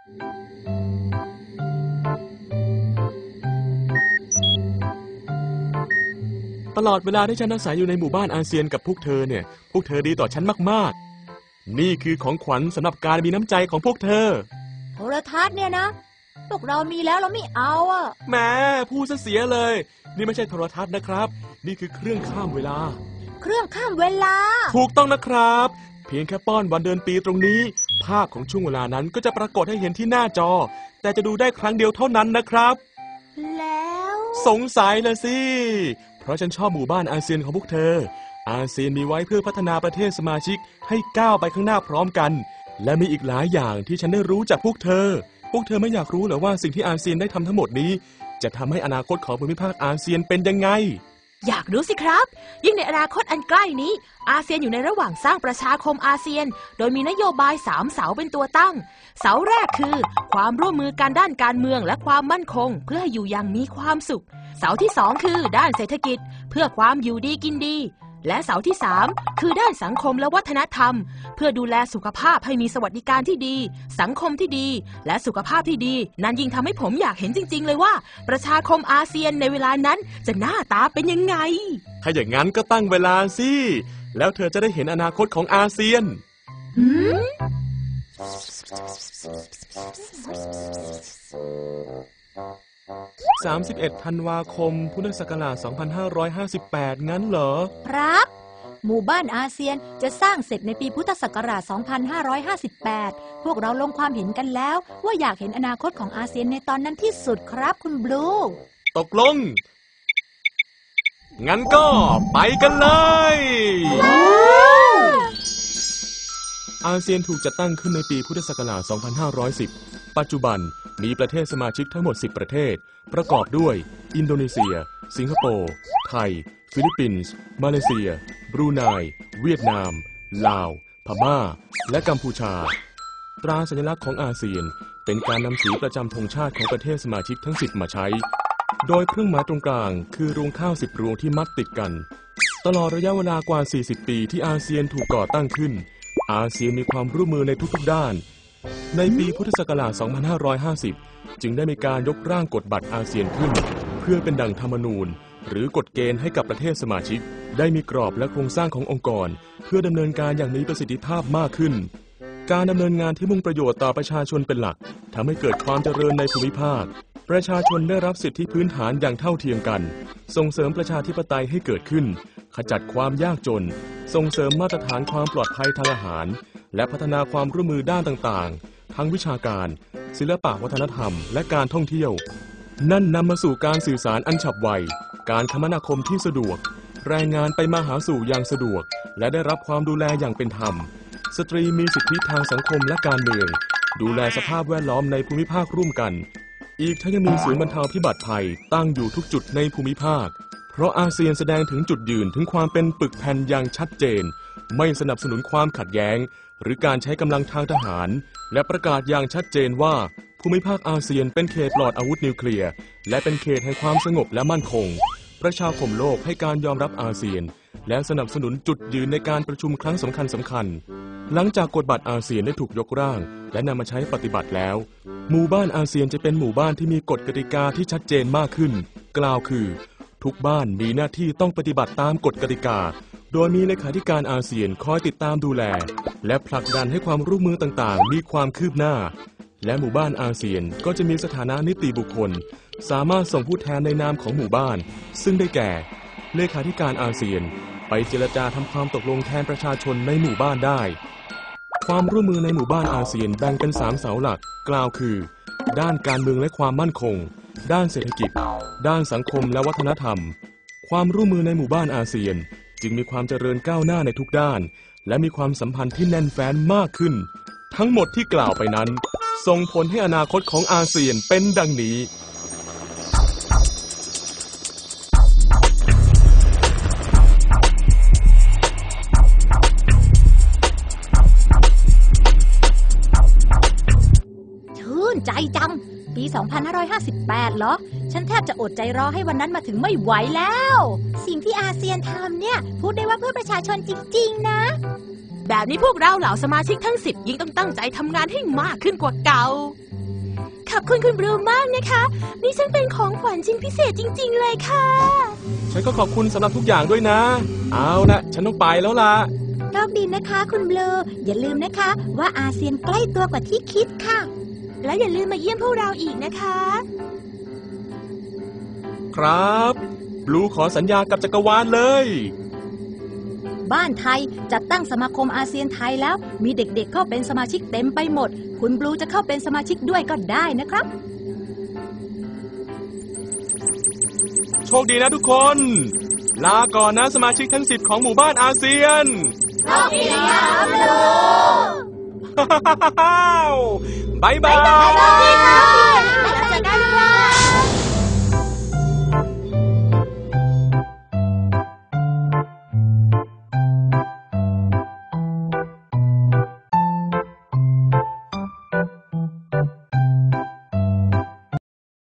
ตลอดเวลาที่ฉันอาศัยอยู่ในหมู่บ้านอาเซียนกับพวกเธอเนี่ยพวกเธอดีต่อฉันมากๆนี่คือของขวัญสำหรับการมีน้ำใจของพวกเธอโทรทัศน์เนี่ยนะพวกเรามีแล้วเราไม่เอาอ่ะแหมพูดซะเสียเลยนี่ไม่ใช่โทรทัศน์นะครับนี่คือเครื่องข้ามเวลาเครื่องข้ามเวลาถูกต้องนะครับเพียงแค่ป้อนวันเดือนปีตรงนี้ภาพของช่วงเวลานั้นก็จะปรากฏให้เห็นที่หน้าจอแต่จะดูได้ครั้งเดียวเท่านั้นนะครับแล้วสงสัยเลยสิเพราะฉันชอบหมู่บ้านอาเซียนของพวกเธออาเซียนมีไว้เพื่อพัฒนาประเทศสมาชิกให้ก้าวไปข้างหน้าพร้อมกันและมีอีกหลายอย่างที่ฉันได้รู้จากพวกเธอไม่อยากรู้เหรอว่าสิ่งที่อาเซียนได้ทำทั้งหมดนี้จะทำให้อนาคตของภูมิภาคอาเซียนเป็นยังไงอยากรู้สิครับยิ่งในอนาคตอันใกล้นี้อาเซียนอยู่ในระหว่างสร้างประชาคมอาเซียนโดยมีนโยบาย3เสาเป็นตัวตั้งเสาแรกคือความร่วมมือกันด้านการเมืองและความมั่นคงเพื่อให้อยู่อย่างมีความสุขเสาที่2คือด้านเศรษฐกิจเพื่อความอยู่ดีกินดีและเสาที่3คือด้านสังคมและวัฒนธรรมเพื่อดูแลสุขภาพให้มีสวัสดิการที่ดีสังคมที่ดีและสุขภาพที่ดีนั่นยิ่งทำให้ผมอยากเห็นจริงๆเลยว่าประชาคมอาเซียนในเวลานั้นจะหน้าตาเป็นยังไงถ้าอย่างนั้นก็ตั้งเวลาสิแล้วเธอจะได้เห็นอนาคตของอาเซียน31 ธันวาคม พุทธศักราช 2558 งั้นเหรอครับหมู่บ้านอาเซียนจะสร้างเสร็จในปีพุทธศักราช 2558 พวกเราลงความเห็นกันแล้วว่าอยากเห็นอนาคตของอาเซียนในตอนนั้นที่สุดครับคุณบลูตกลงงั้นก็ไปกันเลยอาเซียนถูกจัดตั้งขึ้นในปีพุทธศักราช 2510 ปัจจุบันมีประเทศสมาชิกทั้งหมด 10 ประเทศประกอบด้วยอินโดนีเซียสิงคโปร์ไทยฟิลิปปินส์มาเลเซียบรูไนเวียดนามลาวพม่าและกัมพูชาตราสัญลักษณ์ของอาเซียนเป็นการนำสีประจำธงชาติของประเทศสมาชิกทั้ง 10 มาใช้โดยเครื่องหมายตรงกลางคือรวงข้าว10 รวงที่มัดติดกันตลอดระยะเวลากว่า 40 ปีที่อาเซียนถูกก่อตั้งขึ้นอาเซียนมีความร่วมมือในทุกๆด้านในปีพุทธศักราช 2550 จึงได้มีการยกร่างกฎบัตรอาเซียนขึ้นเพื่อเป็นดั่งธรรมนูญหรือกฎเกณฑ์ให้กับประเทศสมาชิกได้มีกรอบและโครงสร้างขององค์กรเพื่อดำเนินการอย่างมีประสิทธิภาพมากขึ้นการดำเนินงานที่มุ่งประโยชน์ต่อประชาชนเป็นหลักทำให้เกิดความเจริญในภูมิภาคประชาชนได้รับสิทธิพื้นฐานอย่างเท่าเทียมกันส่งเสริมประชาธิปไตยให้เกิดขึ้นขจัดความยากจนส่งเสริมมาตรฐานความปลอดภัยทางอาหารและพัฒนาความร่วมมือด้านต่างๆทั้งวิชาการศิลปะวัฒนธรรมและการท่องเที่ยวนั่นนำมาสู่การสื่อสารอันฉับไวการคมนาคมที่สะดวกแรงงานไปมาหาสู่อย่างสะดวกและได้รับความดูแลอย่างเป็นธรรมสตรีมีสิทธิทางสังคมและการเมืองดูแลสภาพแวดล้อมในภูมิภาคร่วมกันอีกทั้งยังมีศูนย์บรรเทาพิบัติภัยตั้งอยู่ทุกจุดในภูมิภาคเพราะอาเซียนแสดงถึงจุดยืนถึงความเป็นปึกแผ่นอย่างชัดเจนไม่สนับสนุนความขัดแย้งหรือการใช้กำลังทางทหารและประกาศอย่างชัดเจนว่าภูมิภาคอาเซียนเป็นเขตปลอดอาวุธนิวเคลียร์และเป็นเขตแห่งความสงบและมั่นคงประชาคมโลกให้การยอมรับอาเซียนและสนับสนุนจุดยืนในการประชุมครั้งสำคัญหลังจากกฎบัตรอาเซียนได้ถูกยกร่างและนำมาใช้ปฏิบัติแล้วหมู่บ้านอาเซียนจะเป็นหมู่บ้านที่มีกฎกติกาที่ชัดเจนมากขึ้นกล่าวคือทุกบ้านมีหน้าที่ต้องปฏิบัติตามกฎกติกาโดยมีเลขาธิการอาเซียนคอยติดตามดูแลและผลักดันให้ความร่วมมือต่างๆมีความคืบหน้าและหมู่บ้านอาเซียนก็จะมีสถานะนิติบุคคลสามารถส่งผู้แทนในนามของหมู่บ้านซึ่งได้แก่เลขาธิการอาเซียนไปเจรจาทำความตกลงแทนประชาชนในหมู่บ้านได้ความร่วมมือในหมู่บ้านอาเซียนแบ่งเป็น3เสาหลักกล่าวคือด้านการเมืองและความมั่นคงด้านเศรษฐกิจด้านสังคมและวัฒนธรรมความร่วมมือในหมู่บ้านอาเซียนจึงมีความเจริญก้าวหน้าในทุกด้านและมีความสัมพันธ์ที่แน่นแฟ้นมากขึ้นทั้งหมดที่กล่าวไปนั้นส่งผลให้อนาคตของอาเซียนเป็นดังนี้ชื่นใจจังปี 2558 เหรอฉันแทบจะอดใจรอให้วันนั้นมาถึงไม่ไหวแล้วสิ่งที่อาเซียนทำเนี่ยพูดได้ว่าเพื่อประชาชนจริงๆนะแบบนี้พวกเราเหล่าสมาชิกทั้ง10ยิ่งต้องตั้งใจทำงานให้มากขึ้นกว่าเก่าอบคุณคุณบลูมากนะคะนี่ฉันเป็นของขวัญชิ้นพิเศษจริงๆเลยค่ะฉันก็ขอบคุณสำหรับทุกอย่างด้วยนะ เอาละฉันต้องไปแล้วล่ะโชคดีนะคะคุณบลูอย่าลืมนะคะว่าอาเซียนใกล้ตัวกว่าที่คิดค่ะแล้วอย่าลืมมาเยี่ยมพวกเราอีกนะคะครับบลูขอสัญญากับจักรวาลเลยบ้านไทยจัดตั้งสมาคมอาเซียนไทยแล้วมีเด็กๆเข้าเป็นสมาชิกเต็มไปหมดคุณบลูจะเข้าเป็นสมาชิกด้วยก็ได้นะครับโชคดีนะทุกคน ลาก่อนนะสมาชิกทั้ง10ของหมู่บ้านอาเซียนโชคดีครับบลูบ๊ายบายสวัสดีครับ